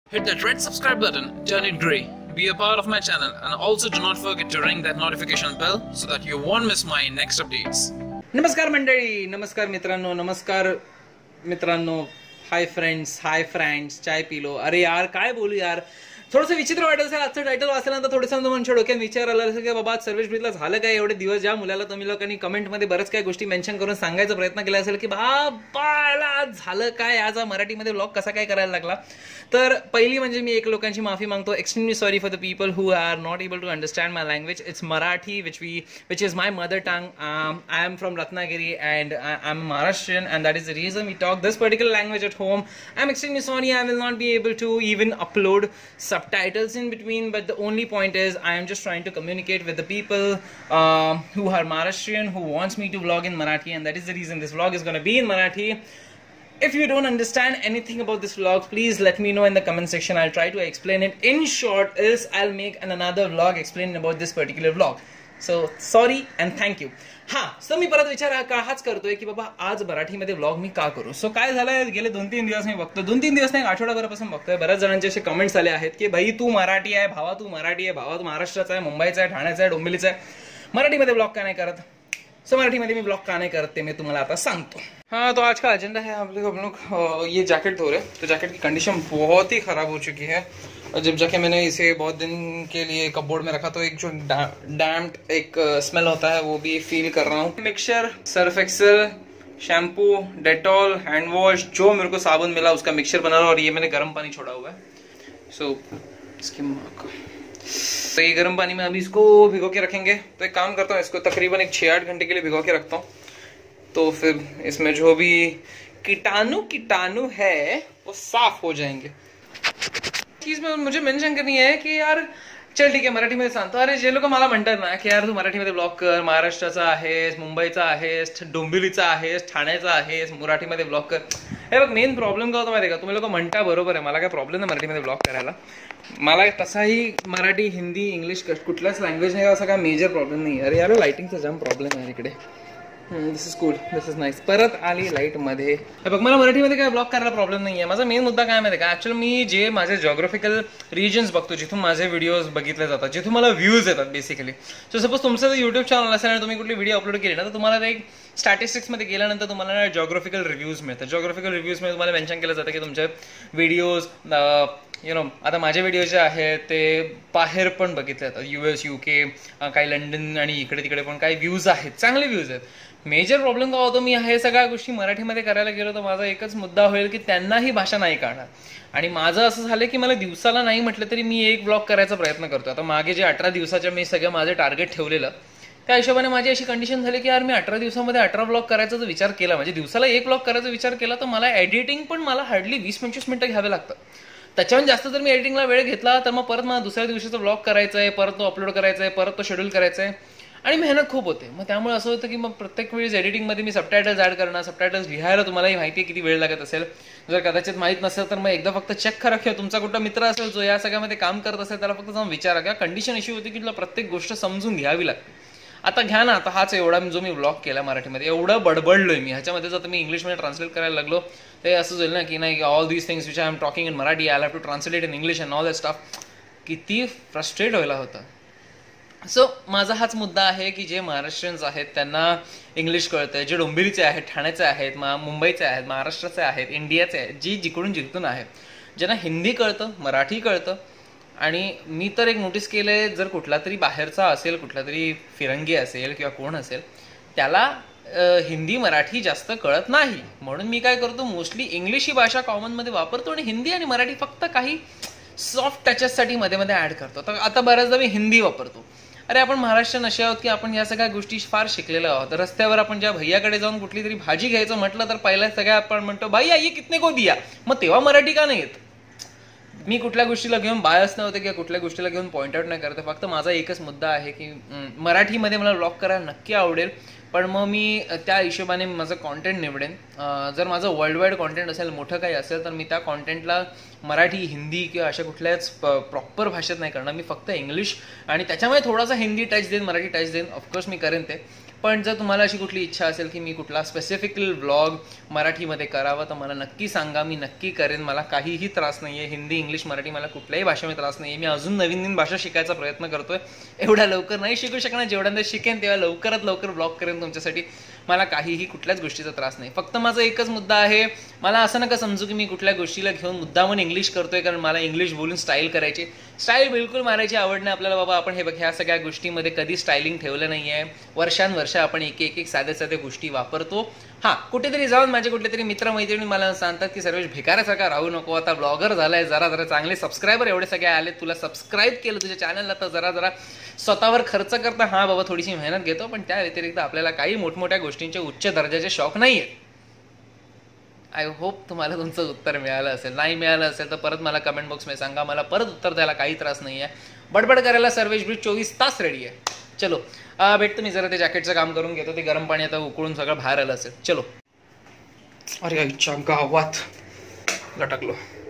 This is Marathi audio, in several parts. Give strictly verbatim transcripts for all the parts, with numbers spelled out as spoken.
Hit that red subscribe button, turn it grey, be a part of my channel, and also do not forget to ring that notification bell so that you won't miss my next updates. नमस्कार मंडळी, नमस्कार मित्रांनो, नमस्कार मित्रांनो, हाय फ्रेंड्स, हाय फ्रेंड्स, चाय पिलो. अरे यार काय बोलू यार, थोडंसं विचित्र वाटत असेल. आजचं टायटल वाचल्यानंतर थोडंसं मनच्या डोक्यात विचार आला असेल की बाबा सर्विस ब्रीथला झालं काय एवढे दिवस. ज्या मुलाला तुम्ही लोकांनी कमेंटमध्ये बरंच काही गोष्टी मेन्शन करून सांगायचा प्रयत्न केला असेल की बाबा झालं काय, आज मराठीमध्ये ब्लॉग कसा काय करायला लागला. तर पहिली म्हणजे मी एक लोकांची माफी मागतो. Extremely sorry for the people who are not able to understand my language. It's Marathi which we which is my mother tongue. I am from Ratnagiri and I am Maharashtrian and that is the reason we talk this particular language at home. I am extremely sorry. I will not be able to even upload subtitles in between, but the only point is I am just trying to communicate with the people uh, who are Maharashtrian, who wants me to vlog in Marathi, and that is the reason this vlog is going to be in Marathi. If you don't understand anything about this vlog, please let me know in the comment section. I'll try to explain it. In short, is I'll make an another vlog explaining about this particular vlog. So sorry and thank you. हा सो मी परत विचार का हाच करतोय की बाबा आज मराठीमध्ये व्लॉग मी का करू. सो काय झालंय, गेले दोन तीन दिवस मी बघतो, दोन तीन दिवस नाही आठवडाभरापासून बघतोय. बऱ्याच जणांचे असे कमेंट्स आले आहेत की भाई तू मराठी आहे, भावा तू मराठी आहे, भावा तू महाराष्ट्राचा आहे, मुंबईचा आहे, ठाण्याचा आहे, डोंबिवलीचा आहे, मराठीमध्ये ब्लॉग का नाही करत. सो मराठीमध्ये मी ब्लॉग का नहीं करते मैं तुम्हारा आता सांगतो. हाँ तो आज का एजेंडा है आप लोग हम लोग ये जैकेट धो रहे. तो जैकेट की कंडीशन बहुत ही ख़राब हो चुकी है. और जब जाके मैंने इसे बहुत दिन के लिए कपबोर्ड में रखा तो एक जो डैम्प्ड एक स्मेल होता है वो भी फील कर रहा हूँ. Mixture, Surf Excel, shampoo, Dettol, hand wash, जो मेरे को साबुन मिला उसका मिक्सचर बना रहा. और ये मैंने गर्म पानी छोड़ा हुआ है. सो इसकी तो ये गर्म पानी में अभी इसको भिगो के रखेंगे. तो एक काम करता हूँ, इसको तकरीबन एक छः आठ घंटे के लिए भिगो के रखता हूँ. तो फिर इसमें जो भी कीटाणु कीटाणु है वो साफ हो जाएंगे. चीज में मुझे मेंशन करनी है की यार चल ठीक आहे मराठीमध्ये सांगतो. अरे जे लोक मला म्हणतात ना की यार तू मराठीमध्ये ब्लॉग कर, महाराष्ट्राचा आहेस, मुंबईचा आहेस, डोंबिवलीचा आहेस, ठाण्याचा आहेस, मराठीमध्ये ब्लॉग कर. हे बघ मेन प्रॉब्लेम काय होता माहिती आहे का, तुम्ही लोक म्हणता बरोबर आहे, मला काय प्रॉब्लेम नाही मराठीमध्ये ब्लॉग करायला. मला तसाही मराठी, हिंदी, इंग्लिश कुठल्याच लँग्वेज नाही असा काय मेजर प्रॉब्लेम नाही. अरे यार लाइटिंगचा जाम प्रॉब्लेम आहे इकडे. This is cool, this is nice. परत आली लाईट मध्ये. हे बघ मला मराठीमध्ये काय ब्लॉग करायला प्रॉब्लेम नाही आहे. माझा मेन मुद्दा काय माहिती का, ऍक्च्युअली मी जे माझे जॉग्राफिकल रिजन्स बघतो, जिथून माझे व्हिडिओज बघितले जातात, जिथून मला व्ह्यूज येतात बेसिकली. सो सपोज तुमचं जर युट्यूब चॅनल असेल आणि तुम्ही कुठली व्हिडिओ अपलोड केली ना, तर तुम्हाला एक स्टॅटिस्टिक्समध्ये गेल्यानंतर तुम्हाला जॉग्राफिकल रिव्ह्यूज मिळतात. जॉग्राफिकल रिव्ह्यूजमध्ये तुम्हाला मेन्शन केलं जातं की तुमचे व्हिडिओज यु नो, आता माझे व्हिडिओ जे आहेत ते बाहेर पण बघितले जातात, युएस, युके, काही लंडन आणि इकडे तिकडे पण काही व्ह्यूज आहेत, चांगले व्ह्यूज आहेत. मेजर प्रॉब्लेम काय होतो, मी हे सगळ्या गोष्टी मराठीमध्ये करायला गेलो तर माझा एकच मुद्दा होईल की त्यांना ही भाषा नाही कळणार. आणि माझं असं झालं की मला दिवसाला नाही म्हटलं तरी मी एक ब्लॉग करायचा प्रयत्न करतो. आता मागे जे अठरा दिवसाच्या मी सगळं माझं टार्गेट ठेवलेलं, त्या हिशोबाने माझी अशी कंडिशन झाली की यार मी अठरा दिवसामध्ये अठरा ब्लॉग करायचा जर विचार केला, म्हणजे दिवसाला एक ब्लॉग करायचा विचार केला, तर मला एडिटिंग पण मला हार्डली वीस पंचवीस मिनिटं घ्यावे लागतं. त्याच्याहून जास्त जर मी एडिटिंगला वेळ घेतला तर मग परत मला दुसऱ्या दिवशीचा ब्लॉग करायचा आहे, परत तो अपलोड करायचा आहे, परत तो शेड्यूल करायचा आहे आणि मेहनत खूप होते. मग त्यामुळे असं होतं की मग प्रत्येक वेळेस एडिटिंगमध्ये मी सबटायटल्स ॲड करणं, सबटायटल्स लिहायला तुम्हालाही माहिती आहे किती वेळ लागत असेल. जर कदाचित माहीत नसेल तर मग एकदा फक्त चेक करा किंवा तुमचा कुठला मित्र असेल जो या सगळ्यामध्ये काम करत असेल त्याला फक्त जाऊन विचारा. का कंडिशन अशी होती की तुला प्रत्येक गोष्ट समजून घ्यावी लागते. आता घ्या ना, आता हाच एवढा जो मी ब्लॉग केला मराठीमध्ये, एवढं बडबडलोय मी ह्याच्यामध्ये. जर मी इंग्लिशमध्ये ट्रान्सलेट करायला लागलो ते असं होईल ना की नाही, all these things which I am talking in Marathi I have to translate in English and all that stuff. किती फ्रस्ट्रेट व्हायला होतं. सो माझा हाच मुद्दा आहे की जे महाराष्ट्रीयन्स आहेत त्यांना इंग्लिश कळतं, जे डोंबिवलीचे आहेत, ठाण्याचे आहेत, मुंबईचे आहेत, महाराष्ट्राचे आहेत, इंडियाचे आहेत, जी जिकडून जिकडून आहेत, ज्यांना हिंदी कळतं, मराठी कळतं. आणि मी तर एक नोटीस केलं आहे, जर कुठला तरी बाहेरचा असेल, कुठला तरी फिरंगी असेल किंवा कोण असेल, त्याला हिंदी मराठी जास्त कळत नाही. म्हणून मी काय करतो, मोस्टली इंग्लिश ही भाषा कॉमनमध्ये वापरतो आणि हिंदी आणि मराठी फक्त काही सॉफ्ट टचेससाठी मध्ये मध्ये ॲड करतो. तर आता बऱ्याचदा मी हिंदी वापरतो. अरे आपण महाराष्ट्रीयन असे आहोत की आपण या सगळ्या गोष्टी फार शिकलेलो आहोत. रस्त्यावर आपण ज्या भैयाकडे जाऊन कुठली तरी भाजी घ्यायचं म्हटलं तर पहिल्या सगळ्या आपण म्हणतो भैया ये कितने को दिया. मग तेव्हा मराठी का नाही येत. मी कुठल्या गोष्टीला घेऊन बायस नव्हते किंवा कुठल्या गोष्टीला घेऊन पॉईंट आउट नाही करते. फक्त माझा एकच मुद्दा आहे की मराठीमध्ये मला ब्लॉग करायला नक्की आवडेल, पण मग मी त्या हिशोबाने माझं कॉन्टेंट निवडेन. जर माझं वर्ल्ड वाईड कॉन्टेंट असेल, मोठं काही असेल, तर मी त्या कॉन्टेंटला मराठी, हिंदी किंवा अशा कुठल्याच प्रॉपर भाषेत नाही करणार. मी फक्त इंग्लिश आणि त्याच्यामुळे थोडासा हिंदी टच देईन, मराठी टच देईन. ऑफकोर्स मी करेन ते. पण जर तुम्हाला अशी कुठली इच्छा असेल की मी कुठला स्पेसिफिक व्लॉग मराठीमध्ये करावं तर मला नक्की सांगा, मी नक्की करेन. मला काहीही त्रास नाही आहे, हिंदी इंग्लिश मराठी मला कुठल्याही भाषेमध्ये त्रास नाही आहे. मी अजून नवीन नवीन भाषा शिकायचा प्रयत्न करतोय. एवढ्या लवकर नाही शिकू शकणार, जेवढ्यांदा शिकेन तेव्हा लवकरात लवकर ब्लॉग करेन तुमच्यासाठी. मला काहीही कुठल्याच गोष्टीचा त्रास नाही. फक्त माझा एकच मुद्दा आहे, मला असं नका समजू की मी कुठल्या गोष्टीला घेऊन मुद्दामून इंग्लिश करतोय कारण मला इंग्लिश बोलून स्टाईल करायची. स्टाईल बिलकुल मारायची आवड नाही आपल्याला बाबा. आपण हे बघ ह्या सगळ्या गोष्टीमध्ये कधी स्टायलिंग ठेवलं नाही आहे. वर्षांवर्ष आपण एक एक एक साध्या साध्या गोष्टी वापरतो. हां, कुठेतरी जाऊन माझे कुठले तरी मित्रमैत्रिणी मला सांगतात की सर्वेश भिकाऱ्यासारखा राहू नको, आता ब्लॉगर झालाय, जरा जरा चांगले सबस्क्रायबर एवढे सगळे आले, तुला सबस्क्राईब केलं तुझ्या चॅनलला तर जरा जरा स्वतःवर खर्च करता. हां बाबा, थोडीशी मेहनत घेतो, पण त्या व्यतिरिक्त आपल्याला काही मोठमोठ्या गोष्टींचे उच्च दर्जाचे शौक नाही आहेत. आय होप तुम्हाला तुमचं उत्तर मिळालं असेल. नाही मिळालं असेल तर परत मला कमेंट बॉक्समध्ये सांगा, मला परत उत्तर द्यायला काही त्रास नाही आहे. बडबड करायला सर्वेश ब्रिज चोवीस तास रेडी आहे. चलो भेटतो. मी जरा ते जॅकेटचं काम करून घेतो, ते गरम पाणी आता उकळून सगळं बाहेर आलं असेल. चलो. अरे आईच्या गावात लटकलो.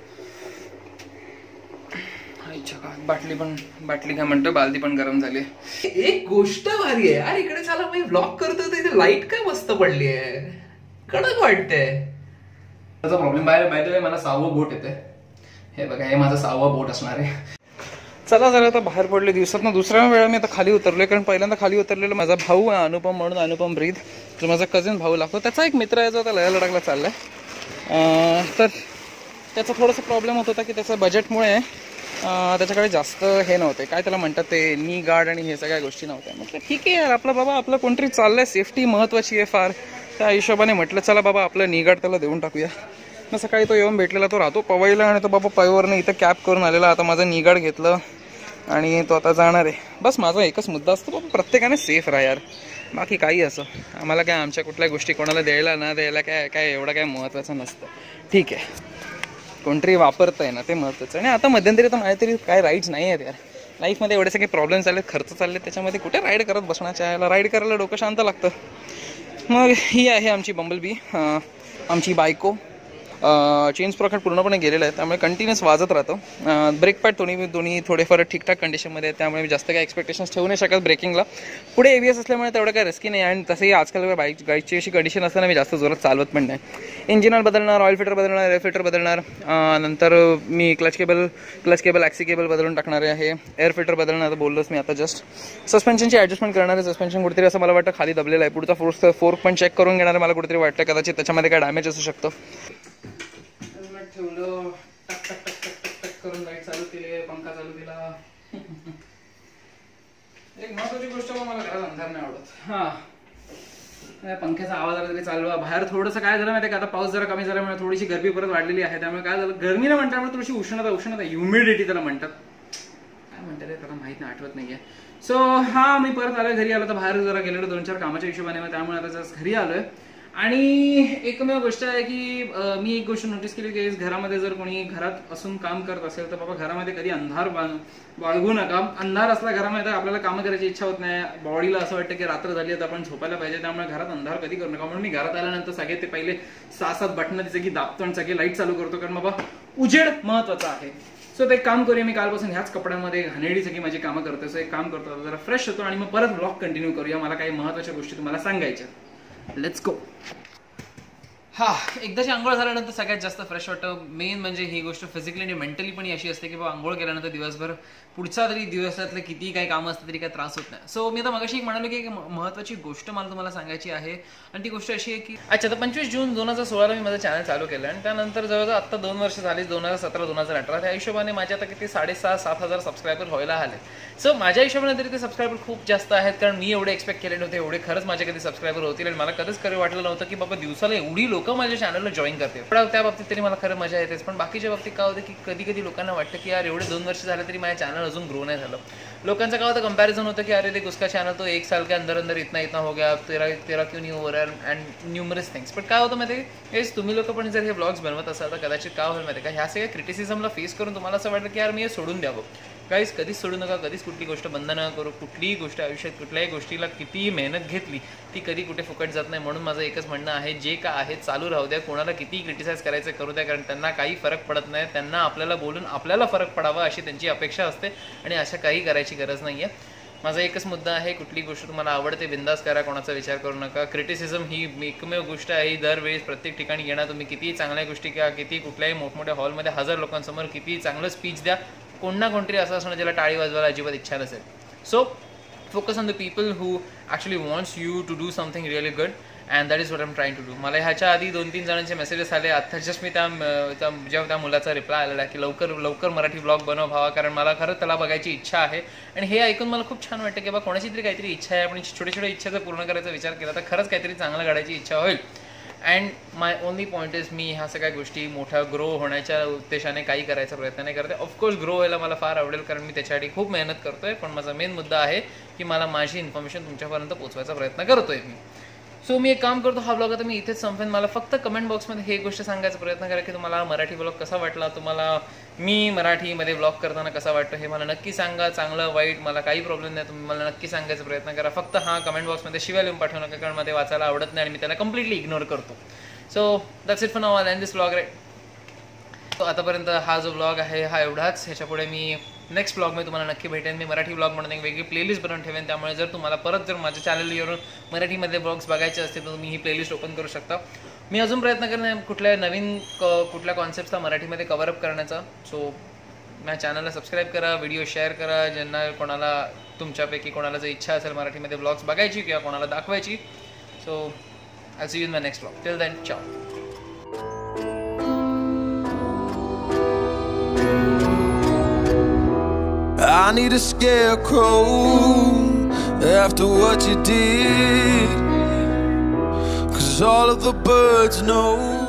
आईच्या गावात बाटली पण बाटली काय म्हणतो बालदी पण गरम झाली. एक गोष्ट भारी आहे यार, इकडे चला मी व्लॉग करतो तर लाईट काय मस्त पडली आहे, कडक वाटतंय. त्याचा प्रॉब्लेम बाहेर बाहेर मला सहावं बोट येते. हे बघा, हे माझं सहावं बोट असणार आहे. चला जरा आता बाहेर पडले दिवसात ना दुसऱ्या वेळा मी आता खाली उतरलोय, कारण पहिल्यांदा खाली उतरलेलं माझा भाऊ आहे अनुपम म्हणून, अनुपम ब्रीद, जो माझा कझिन भाऊ लागतो. त्याचा एक मित्र आहे जो आता लया लडाखला चाललाय. तर त्याचा थोडासा प्रॉब्लेम होत होता की त्याच्या बजेटमुळे त्याच्याकडे जास्त हे नव्हते, काय त्याला म्हणतात ते नी गार्ड आणि हे सगळ्या गोष्टी नव्हत्या. म्हटलं ठीक आहे यार, आपला बाबा आपलं कोणतरी चाललंय, सेफ्टी महत्वाची आहे फार. त्या हिशोबाने म्हटलं चला बाबा आपलं नी गार्ड त्याला देऊन टाकूया. मग सकाळी तो येऊन भेटलेला, तो राहतो पवईला आणि तो बाबा पवईवरनं इथं कॅब करून आलेला. आता माझं नी गार्ड घेतलं आणि तो आता जाणार आहे. बस माझा एकच मुद्दा असतो बाबा, प्रत्येकाने सेफ राहा यार. बाकी काही असं आम्हाला काय आमच्या कुठल्या गोष्टी कोणाला द्यायला ना द्यायला काय काय एवढं काय महत्त्वाचं नसतं. ठीक आहे, कोणतरी वापरतंय ना ते महत्त्वाचं. आणि आता मध्यंतरी तर माझ्या तरी काय राईड्स नाही आहेत यार लाईफमध्ये. एवढे सगळे प्रॉब्लेम चालले, खर्च चालले, त्याच्यामध्ये कुठे राईड करत बसण्याच्या यायला. राईड करायला डोकं शांत लागतं. मग ही आहे आमची बंबलबी, आमची बायको. चेन स्प्रॉकेट पूर्णपणे गेलेलं आहे, त्यामुळे कंटिन्युअस वाजत राहतो. ब्रेक पॅड दोन्ही दोन्ही थोडेफार ठीकठाक कंडिशनमध्ये आहेत, त्यामुळे मी जास्त काही एक्सपेक्टेशन्स ठेवू नाही शकत ब्रेकिंगला. पुढे ए बी एस असल्यामुळे तेवढं काही रिस्की नाही. आणि तसंही आजकाल बाईक बाईकची अशी कंडिशन असताना मी जास्त जोरात चालवत पण नाही. इंजिन ऑइल बदलणार, ऑइल फिल्टर बदलणार, एअर फिल्टर बदलणार, नंतर मी क्लच केबल क्लच केबल ॲक्सी केबल बदलून टाकणार आहे. एअर फिल्टर बदलणार तर बोललोच मी आता जस्ट. सस्पेन्शनची ॲडजस्टमेंट करणार आहे. सस्पेन्शन कुठेतरी असं मला वाटतं खाली दबलेलं आहे. पुढचा फोर्स फोर्क पण चेक करून घेणार आहे. मला कुठेतरी वाटतं कदाचित त्याच्यामध्ये काय डॅमेज असू शकतो. ठेवलं, टक टक टक टक टक टक करून लाईट चालू केली, पंखा चालू केला. एक महत्वाची गोष्ट मला घरात अंधार नाही आवडत. हा, पंख्याचा आवाज आला तरी चालवा. बाहेर थोडंसं काय झालं माहिती का, आता पाऊस जरा कमी झाल्यामुळे थोडीशी गरमी परत वाढलेली आहे. त्यामुळे काय झालं, गरमीला म्हणतात थोडीशी उष्णता उष्णता ह्युमिडिटी त्याला म्हणतात, काय म्हणतात त्याला माहित नाही, आठवत नाहीये. सो हा, मी परत आलोय घरी. आलो तर बाहेर जरा गेलेलो दोन चार कामाच्या हिशोबाने, त्यामुळे आता जस्ट घरी आलोय. आणि एकमेव गोष्ट आहे की मी एक गोष्ट नोटीस केली की घरामध्ये जर कोणी घरात असून काम करत असेल तर बाबा घरामध्ये कधी अंधार बाळगू नका. अंधार असला घरामध्ये तर आपल्याला कामं करायची इच्छा होत नाही. बॉडीला असं वाटतं की रात्र झाली तर आपण झोपायला पाहिजे, त्यामुळे घरात अंधार कधी करू नका. म्हणून मी घरात आल्यानंतर सगळे ते पहिले सहा सात बटणं तिचे की दाबतो आणि सगळे लाईट चालू करतो, कारण बाबा उजेड महत्वाचा आहे. सो ते एक काम करूया, मी कालपासून ह्याच कपड्यांमध्ये घाणेरडी सगळी माझी कामं करतो. सो एक काम करतो, जरा फ्रेश होतो आणि मग परत ब्लॉग कंटिन्यू करूया. मला काही महत्वाच्या गोष्टी तुम्हाला सांगायच्या. Let's go. हा, एकदाची आंघोळ झाल्यानंतर सगळ्यात जास्त फ्रेश वाटतं. मेन म्हणजे ही गोष्ट फिजिकली आणि मेंटली पण अशी असते की बाबा आंघोळ केल्यानंतर दिवसभर पुढच्या तरी दिवसातले किती काही कामं असतात तरी काही त्रास होत नाही. सो मी आता मगाशी एक म्हणालो की एक महत्वाची गोष्ट मला तुम्हाला सांगायची आहे, आणि ती गोष्ट अशी आहे की अच्छा, तर पंचवीस जून दोन हजार सोळाला मी माझं चॅनल चालू केलं आणि त्यानंतर जवळजवळ आता दोन वर्ष झाली, दोन हजार सतरा दोन हजार अठरा त्या हिशोबाने माझ्या आता किती साडेसहा सात हजार सबस्क्रायबर व्हायला आले. सो माझ्या हिशोबाने तरी ते सबस्क्रायबर खूप जास्त आहेत, कारण मी एवढे एक्सपेक्ट केले नव्हते एवढे खरंच माझे कधी सबस्क्रायबर होतील. आणि मला कधीच खरं वाटलं नव्हतं की बाबा दिवसाला एवढी लोक माझ्या चॅनलला जॉईन करते. पण त्या बाबतीत तरी मला खरं मजा येतेच. पण बाकीच्या बाबतीत काय होतं की कधी कधी लोकांना वाटतं की यार एवढे दोन वर्ष झाले तरी माझ्या चॅनल अजून ग्रो नाही झालं. लोकांचं काय होतं, कंपॅरिझन होतं की अरे ते उसका चॅनल तो एक साल के अंदर अंदर इतना इतना हो गया, तेरा तेरा क्यों नहीं हो रहा, अँड न्यूमरस थिंग्स. पण काय होतं माहिती आहे, तुम्ही लोक पण जर हे ब्लॉग्स बनवत असाल तर कदाचित काय होईल माहिती का, ह्या सगळ्या क्रिटिसिझमला फेस करून तुम्हाला असं वाटतं की यार मी हे सोडून द्यावं. गाईज, कधीच सोडू नका, कधीच कुठली गोष्ट बंद न करू. कुठलीही गोष्ट आयुष्यात कुठल्याही गोष्टीला कितीही मेहनत घेतली ती कधी कुठे फुकट जात नाही. म्हणून माझं एकच म्हणणं आहे, जे का आहे चालू राहू द्या. कोणाला कितीही क्रिटिसाइज करायचं करू द्या, कारण त्यांना काही फरक पडत नाही. त्यांना आपल्याला बोलून आपल्याला फरक पडावा अशी त्यांची अपेक्षा असते, आणि अशा काही करायची गरज नाही आहे. माझा एकच मुद्दा आहे, कुठली गोष्ट तुम्हाला आवडते बिंदास करा, कोणाचा विचार करू नका. क्रिटिसिझम ही एकमेव गोष्ट आहे, दरवेळेस प्रत्येक ठिकाणी येणार तुम्ही, कितीही चांगल्या गोष्टी किंवा किती कुठल्याही मोठमोठ्या हॉलमध्ये हजार लोकांसमोर कितीही चांगलं स्पीच द्या, कोण ना कोणतरी असं असणं ज्याला टाळी वाजवायला अजिबात इच्छा नसेल. So focus on the people who actually wants you to do something really good and that is what I am trying to do. मला ह्याच्या आधी दोन तीन जणांचे मेसेजेस आले, आता जस्ट मी त्या जेव्हा त्या मुलाचा रिप्लाय आलेला आहे की लवकर लवकर मराठी ब्लॉग बनव भावा, कारण मला खरंच त्याला बघायची इच्छा आहे. आणि हे ऐकून मला खूप छान वाटतं की बा कोणाची तरी काहीतरी इच्छा आहे, आपण छोट्या छोट्या इच्छा जर पूर्ण करायचा विचार केला तर खरंच काहीतरी चांगलं घडायची इच्छा होईल. And my only point is, मी ह्या सगळ्या गोष्टी मोठ्या ग्रो होण्याच्या उद्देशाने काही करायचा प्रयत्न नाही करते. ऑफकोर्स ग्रो व्हायला मला फार आवडेल, कारण मी त्याच्यासाठी खूप मेहनत करतोय. पण माझा मेन मुद्दा आहे की मला माझी इन्फॉर्मेशन तुमच्यापर्यंत पोहोचवायचा प्रयत्न करतोय मी. सो मी एक काम करतो, हा ब्लॉग आता मी इथेच संपेन. मला फक्त कमेंट बॉक्समध्ये हे गोष्ट सांगायचा प्रयत्न करा की तुम्हाला मराठी ब्लॉग कसा वाटला, तुम्हाला मी मराठीमध्ये ब्लॉग करताना कसा वाटतो हे मला नक्की सांगा. चांगलं वाईट मला काही प्रॉब्लेम नाही, तुम्ही मला नक्की सांगायचा प्रयत्न करा. फक्त हा कमेंट बॉक्समध्ये शिवाय लिहून पाठवू नका, कारण मला ते वाचायला आवडत नाही आणि मी त्याला कम्प्लिटली इग्नोर करतो. So that's it for now, I end this blog right. So आतापर्यंत हा जो ब्लॉग आहे हा एवढाच. ह्याच्यापुढे मी नेक्स्ट ब्लॉगमध्ये तुम्हाला नक्की भेटेन. मी मराठी ब्लॉग म्हणून एक वेगळी प्लेलिस्ट बनवून ठेवेन, त्यामुळे जर तुम्हाला परत जर माझ्या चॅनलवरून मराठीमध्ये ब्लॉग्स बघायचे असतील तर तुम्ही ही प्लेलिस्ट ओपन करू शकता. मी अजून प्रयत्न करेन कुठल्या नवीन कुठल्या कॉन्सेप्टचा मराठीमध्ये कव्हरअप करण्याचा. सो माझ्या चॅनलला सबस्क्राईब करा, व्हिडिओ शेअर करा, ज्यांना कोणाला तुमच्यापैकी कोणाला जर इच्छा असेल मराठीमध्ये ब्लॉग्स बघायची किंवा कोणाला दाखवायची. So I see you in my next blog. Till then, ciao. I need a scarecrow after what you did, 'cause all of the birds know